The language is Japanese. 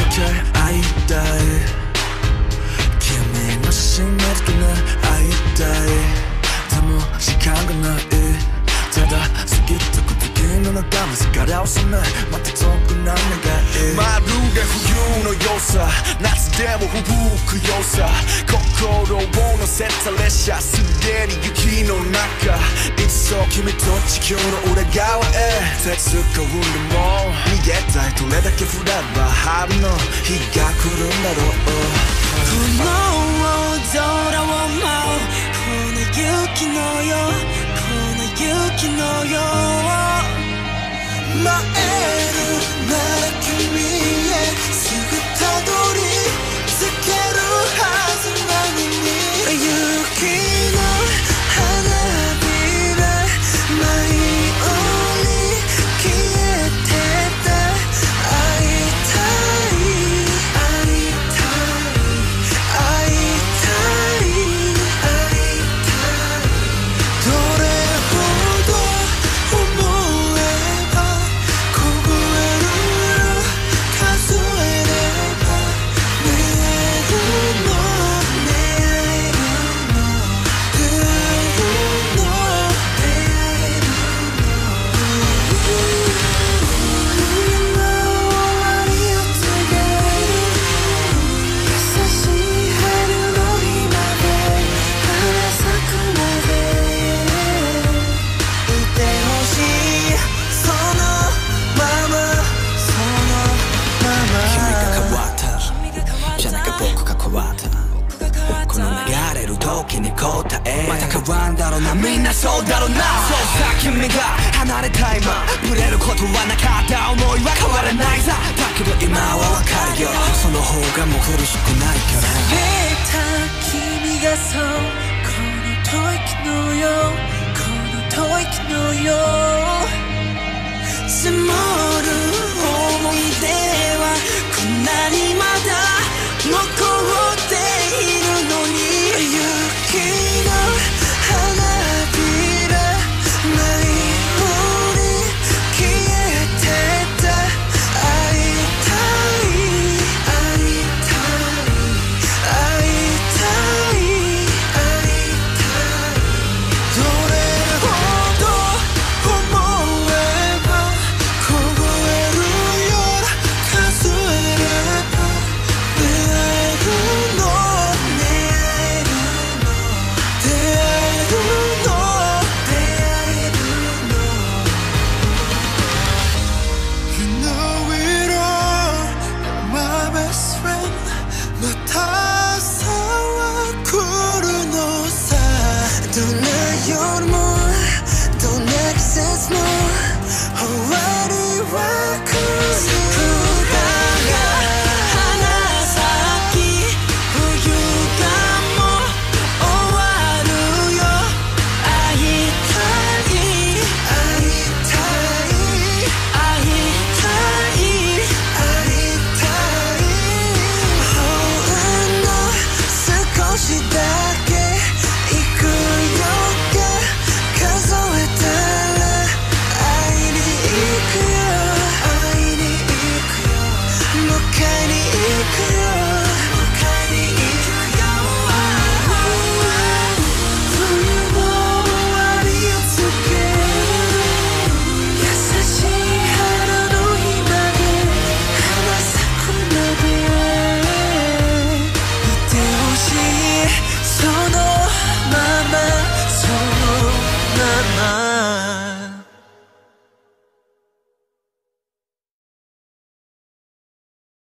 け会いたい君の閉めるとね会いたいでも時間がないただ過ぎた時の中の疲れを覚めまた遠くな願いまるで冬の良さ夏でも吹く良さ心を乗せた列車滑り雪の中いつそう君と地球の裏側へ手つかうんでも逃げたいどれだけ降れば春の日が来るんだろうこの空を舞うこの雪のよこの雪のよ舞えるなら君へすぐたどり着けるはずなのに雪の花びら舞い降り消えてた会いたい会いたい会いたい会いたいどれほど思えば凍える数えれば見えるの出会えるの出会えるの出会えるの今終わりを告げる優しい春の日まで花咲くまでいてほしいそのままそのまま君が変わったじゃなきゃ僕が変わったこの流れる時に答えまた変わんだろうなみんなそうだろうなそうさ君が離れた今ブレることはなかった思いは変わらないさだけど今はわかるよその方がもう苦しくないから冷めた君がそうこの吐息のよこの吐息のよ積もる思い出は粉